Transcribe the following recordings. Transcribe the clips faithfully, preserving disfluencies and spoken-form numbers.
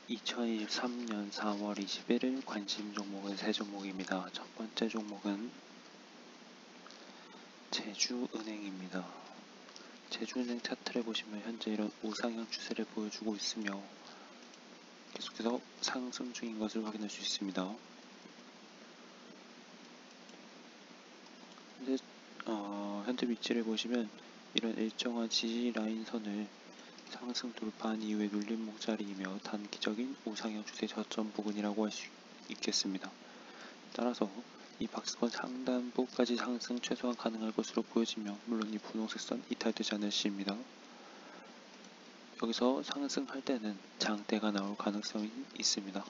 이천이십삼 년 사월 이십일일 관심 종목은 세 종목입니다. 첫 번째 종목은 제주은행입니다. 제주은행 차트를 보시면 현재 이런 우상향 추세를 보여주고 있으며 계속해서 상승 중인 것을 확인할 수 있습니다. 현재, 어, 현재 위치를 보시면 이런 일정한 지지 라인 선을 상승 돌파한 이후에 눌림목 자리이며 단기적인 우상향 추세 저점 부근이라고 할 수 있겠습니다. 따라서 이 박스권 상단부까지 상승 최소한 가능할 것으로 보여지며 물론 이 분홍색 선 이탈되지 않을 시입니다. 여기서 상승할 때는 장대가 나올 가능성이 있습니다.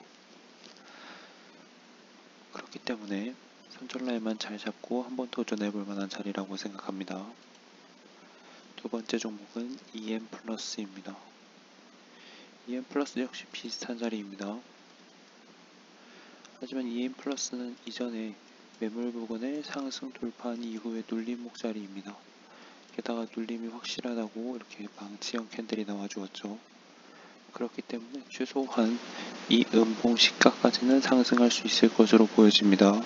그렇기 때문에 손절 라인만 잘 잡고 한번 도전해 볼 만한 자리라고 생각합니다. 두 번째 종목은 이엠플러스입니다. 이엠플러스 역시 비슷한 자리입니다. 하지만 이엠플러스는 이전에 매물 부근을 상승 돌파한 이후에 눌림목 자리입니다. 게다가 눌림이 확실하다고 이렇게 망치형 캔들이 나와주었죠. 그렇기 때문에 최소한 이 음봉 시가까지는 상승할 수 있을 것으로 보여집니다.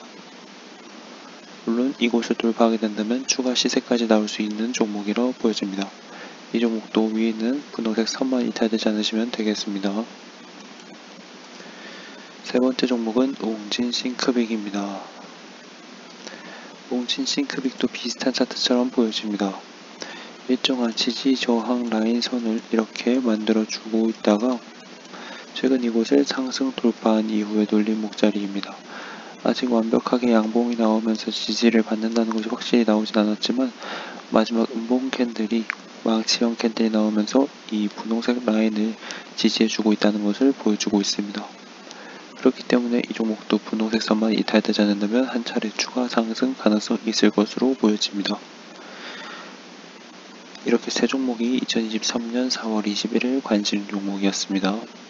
물론 이곳을 돌파하게 된다면 추가 시세까지 나올 수 있는 종목이라 보여집니다. 이 종목도 위에 있는 분홍색 선만 이탈되지 않으시면 되겠습니다. 세 번째 종목은 웅진 싱크빅입니다. 웅진 싱크빅도 비슷한 차트처럼 보여집니다. 일정한 지지 저항 라인 선을 이렇게 만들어 주고 있다가 최근 이곳을 상승 돌파한 이후에 눌림목 자리입니다. 아직 완벽하게 양봉이 나오면서 지지를 받는다는 것이 확실히 나오진 않았지만 마지막 음봉 캔들이 망치형 캔들이 나오면서 이 분홍색 라인을 지지해주고 있다는 것을 보여주고 있습니다. 그렇기 때문에 이 종목도 분홍색 선만 이탈되지 않는다면 한 차례 추가 상승 가능성이 있을 것으로 보여집니다. 이렇게 세 종목이 이천이십삼 년 사월 이십일일 관심 종목이었습니다.